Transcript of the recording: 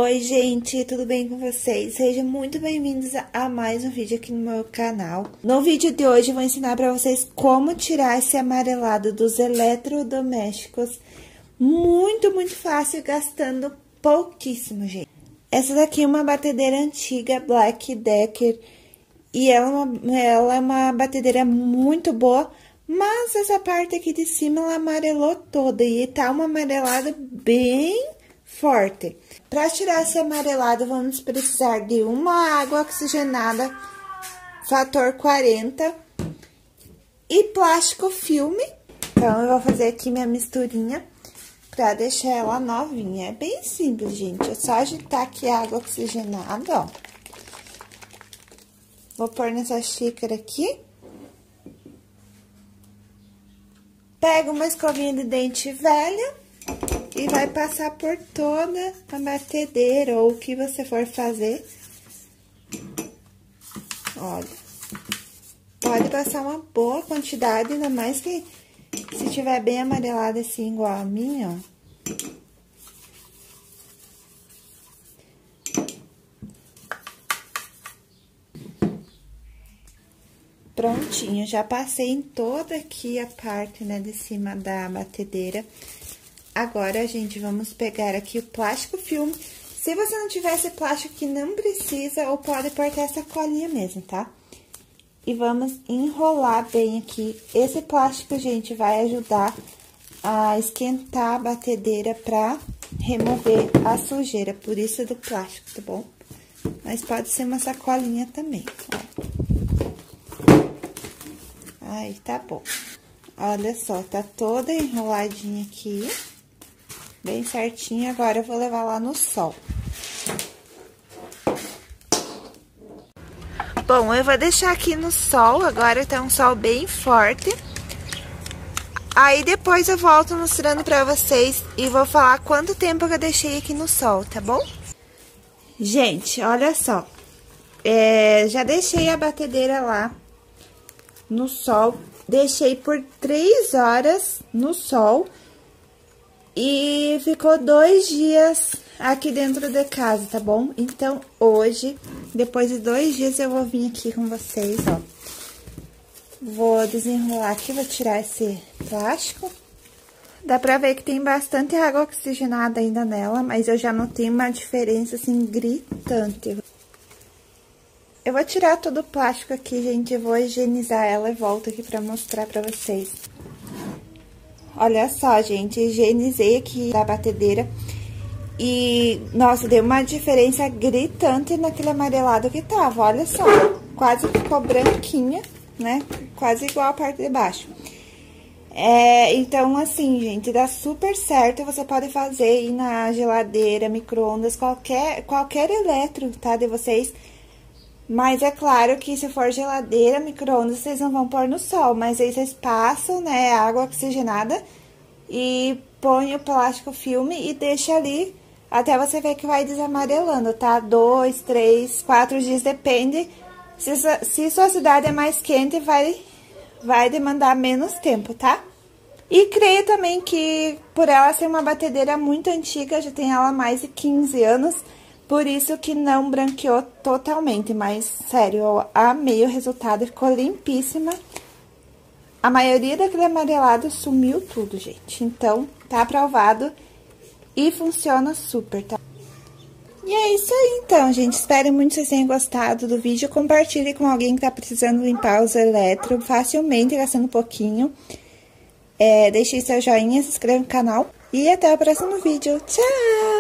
Oi, gente, tudo bem com vocês? Sejam muito bem-vindos a mais um vídeo aqui no meu canal. No vídeo de hoje eu vou ensinar pra vocês como tirar esse amarelado dos eletrodomésticos. Muito fácil, gastando pouquíssimo, gente. Essa daqui é uma batedeira antiga, Black Decker, e ela é uma batedeira muito boa, mas essa parte aqui de cima ela amarelou toda e tá uma amarelada bem forte. Para tirar esse amarelado, vamos precisar de uma água oxigenada, fator 40 e plástico filme. Então, eu vou fazer aqui minha misturinha para deixar ela novinha. É bem simples, gente. É só agitar aqui a água oxigenada, ó. Vou pôr nessa xícara aqui. Pega uma escovinha de dente velha e vai passar por toda a batedeira ou o que você for fazer. Olha, pode passar uma boa quantidade, ainda mais que se tiver bem amarelada assim, igual a minha, ó. Prontinho, já passei em toda aqui a parte, né, de cima da batedeira. Agora, gente, vamos pegar aqui o plástico filme. Se você não tiver esse plástico aqui, não precisa, ou pode pôr até essa colinha mesmo, tá? E vamos enrolar bem aqui. Esse plástico, gente, vai ajudar a esquentar a batedeira pra remover a sujeira, por isso do plástico, tá bom? Mas pode ser uma sacolinha também, ó. Aí, tá bom. Olha só, tá toda enroladinha aqui, bem certinho. Agora, eu vou levar lá no sol. Bom, eu vou deixar aqui no sol, agora tá um sol bem forte. Aí, depois eu volto mostrando pra vocês e vou falar quanto tempo que eu deixei aqui no sol, tá bom? Gente, olha só. Já deixei a batedeira lá no sol, deixei por 3 horas no sol e ficou 2 dias aqui dentro de casa, tá bom? Então, hoje, depois de 2 dias, eu vou vir aqui com vocês, ó. Vou desenrolar aqui, vou tirar esse plástico. Dá pra ver que tem bastante água oxigenada ainda nela, mas eu já notei uma diferença, assim, gritante. Eu vou tirar todo o plástico aqui, gente, eu vou higienizar ela e volto aqui pra mostrar pra vocês. Olha só, gente, higienizei aqui a batedeira e, nossa, deu uma diferença gritante naquele amarelado que tava, olha só. Quase ficou branquinha, né, quase igual a parte de baixo. Então, assim, gente, dá super certo, você pode fazer aí na geladeira, micro-ondas, qualquer eletro, tá, de vocês. Mas é claro que se for geladeira, micro-ondas, vocês não vão pôr no sol, mas aí vocês passam, né, água oxigenada e põe o plástico filme e deixa ali até você ver que vai desamarelando, tá? 2, 3, 4 dias, depende. Se sua cidade é mais quente, vai demandar menos tempo, tá? E creio também que por ela ser uma batedeira muito antiga, já tem ela há mais de 15 anos, por isso que não branqueou totalmente, mas, sério, eu amei o resultado, ficou limpíssima. A maioria daquele amarelado sumiu tudo, gente. Então, tá aprovado e funciona super, tá? E é isso aí, então, gente. Espero muito que vocês tenham gostado do vídeo. Compartilhe com alguém que tá precisando limpar os eletros facilmente, gastando pouquinho. Deixe seu joinha, se inscreva no canal e até o próximo vídeo. Tchau!